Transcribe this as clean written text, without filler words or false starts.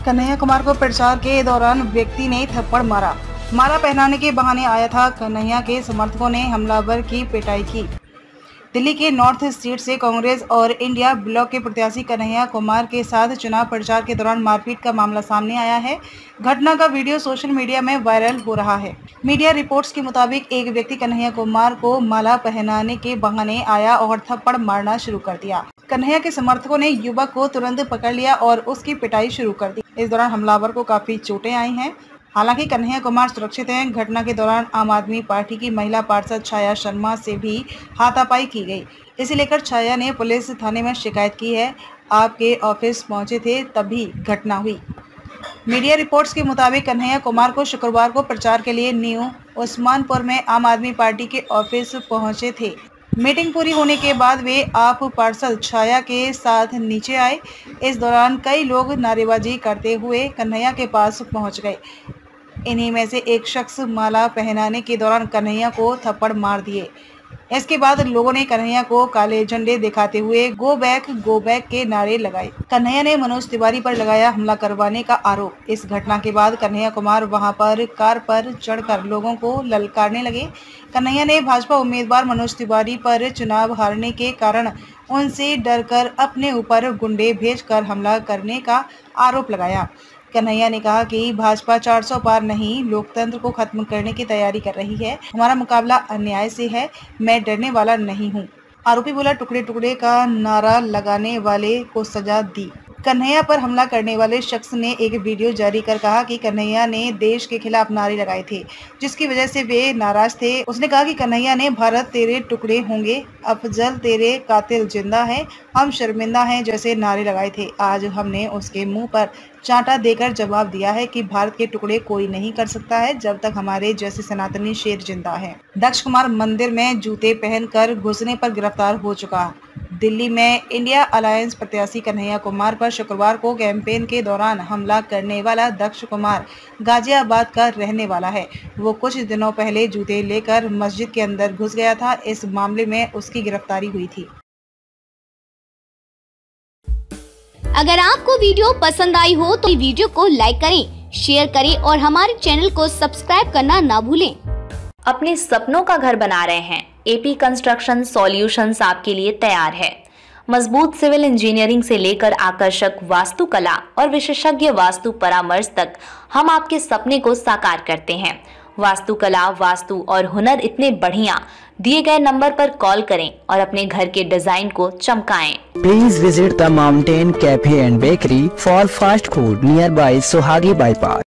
कन्हैया कुमार को प्रचार के दौरान व्यक्ति ने थप्पड़ मारा। माला पहनाने के बहाने आया था। कन्हैया के समर्थकों ने हमलावर की पिटाई की। दिल्ली के नॉर्थ सीट से कांग्रेस और इंडिया ब्लॉक के प्रत्याशी कन्हैया कुमार के साथ चुनाव प्रचार के दौरान मारपीट का मामला सामने आया है। घटना का वीडियो सोशल मीडिया में वायरल हो रहा है। मीडिया रिपोर्ट्स के मुताबिक एक व्यक्ति कन्हैया कुमार को माला पहनाने के बहाने आया और थप्पड़ मारना शुरू कर दिया। कन्हैया के समर्थकों ने युवक को तुरंत पकड़ लिया और उसकी पिटाई शुरू कर दी। इस दौरान हमलावर को काफी चोटें आई हैं। हालांकि कन्हैया कुमार सुरक्षित हैं। घटना के दौरान आम आदमी पार्टी की महिला पार्षद छाया शर्मा से भी हाथापाई की गई। इसे लेकर छाया ने पुलिस थाने में शिकायत की है। आपके ऑफिस पहुंचे थे तभी घटना हुई। मीडिया रिपोर्ट्स के मुताबिक कन्हैया कुमार को शुक्रवार को प्रचार के लिए न्यू उस्मानपुर में आम आदमी पार्टी के ऑफिस पहुंचे थे। मीटिंग पूरी होने के बाद वे आप पार्षद छाया के साथ नीचे आए। इस दौरान कई लोग नारेबाजी करते हुए कन्हैया के पास पहुंच गए। इन्हीं में से एक शख्स माला पहनाने के दौरान कन्हैया को थप्पड़ मार दिए। इसके बाद लोगों ने कन्हैया को काले झंडे दिखाते हुए गो बैक के नारे लगाए। कन्हैया ने मनोज तिवारी पर लगाया हमला करवाने का आरोप। इस घटना के बाद कन्हैया कुमार वहां पर कार पर चढ़कर लोगों को ललकारने लगे। कन्हैया ने भाजपा उम्मीदवार मनोज तिवारी पर चुनाव हारने के कारण उनसे डरकर अपने ऊपर गुंडे भेजकर हमला करने का आरोप लगाया। कन्हैया ने कहा कि भाजपा 400 पार नहीं, लोकतंत्र को खत्म करने की तैयारी कर रही है। हमारा मुकाबला अन्याय से है, मैं डरने वाला नहीं हूँ। आरोपी बोला, टुकड़े टुकड़े का नारा लगाने वाले को सजा दी। कन्हैया पर हमला करने वाले शख्स ने एक वीडियो जारी कर कहा कि कन्हैया ने देश के खिलाफ नारे लगाए थे, जिसकी वजह से वे नाराज थे। उसने कहा कि कन्हैया ने भारत तेरे टुकड़े होंगे, अफजल तेरे कातिल जिंदा है, हम शर्मिंदा हैं जैसे नारे लगाए थे। आज हमने उसके मुंह पर चांटा देकर जवाब दिया है कि भारत के टुकड़े कोई नहीं कर सकता है जब तक हमारे जैसे सनातनी शेर जिंदा है। दक्ष कुमार मंदिर में जूते पहनकर घुसने पर गिरफ्तार हो चुका। दिल्ली में इंडिया अलायंस प्रत्याशी कन्हैया कुमार पर शुक्रवार को कैंपेन के दौरान हमला करने वाला दक्ष कुमार गाजियाबाद का रहने वाला है। वो कुछ दिनों पहले जूते लेकर मस्जिद के अंदर घुस गया था। इस मामले में उसकी गिरफ्तारी हुई थी। अगर आपको वीडियो पसंद आई हो तो वीडियो को लाइक करें, शेयर करें और हमारे चैनल को सब्सक्राइब करना ना भूलें। अपने सपनों का घर बना रहे हैं? एपी कंस्ट्रक्शन सॉल्यूशंस आपके लिए तैयार है। मजबूत सिविल इंजीनियरिंग से लेकर आकर्षक वास्तुकला और विशेषज्ञ वास्तु परामर्श तक हम आपके सपने को साकार करते हैं। वास्तुकला, वास्तु और हुनर इतने बढ़िया, दिए गए नंबर पर कॉल करें और अपने घर के डिजाइन को चमकाएं। Please visit the Mountain Cafe and Bakery for fast food nearby Sohagi Bypass.